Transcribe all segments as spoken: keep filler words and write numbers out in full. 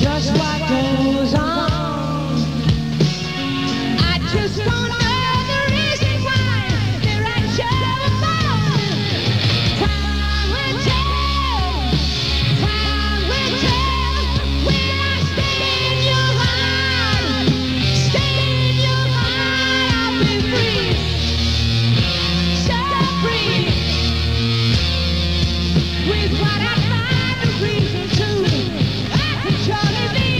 just what goes on. I just don't know the reason why they're at your phone. Time will tell, time will tell. When I stay in your heart, stay in your heart, I'll be free, so free. With what I find a reason to, I can surely be.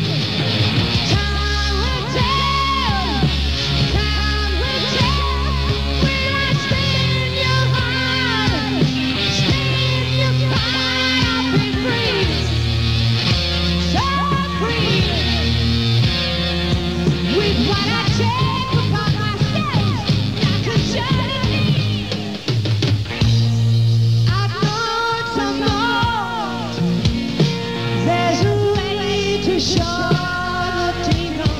Time will tell, time will tell. When I stay in your heart, stay in your heart, I'll be free, so free. With what I take upon myself, I can surely be. I've known some more. There's a way to shorten the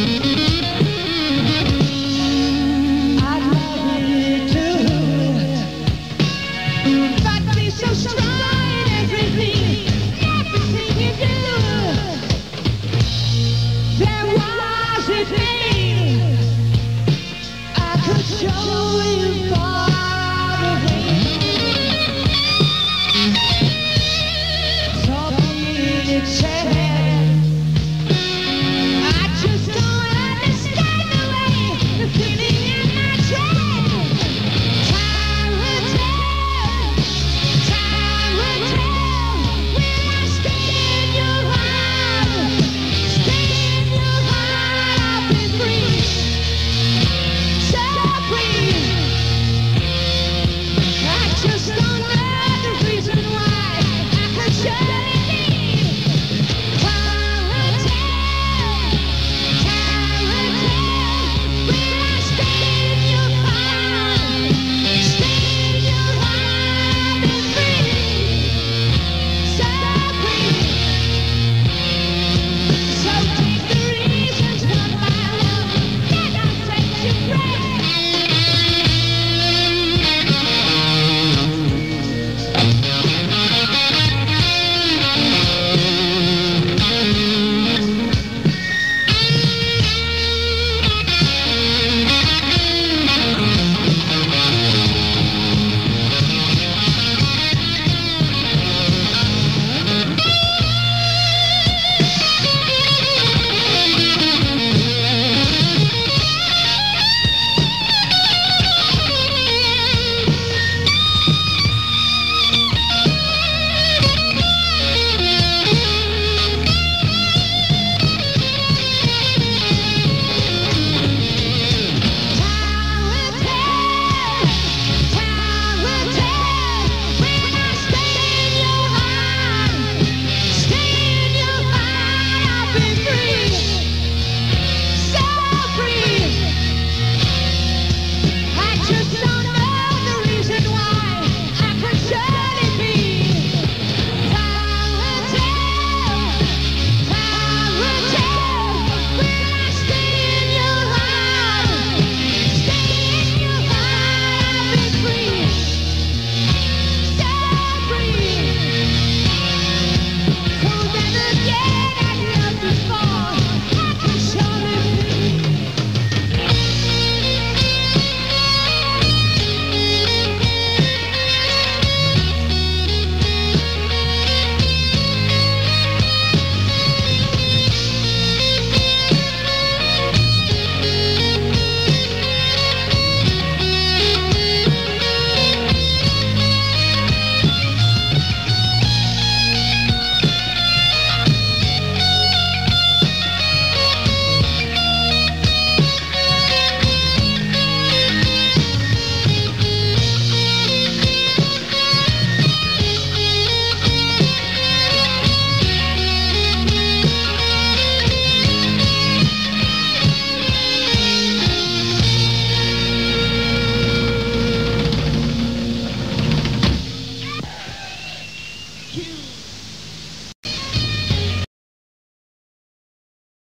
I'd love you to, but be so strong in everything, everything you do. There was a thing I could show you far away. So be it said.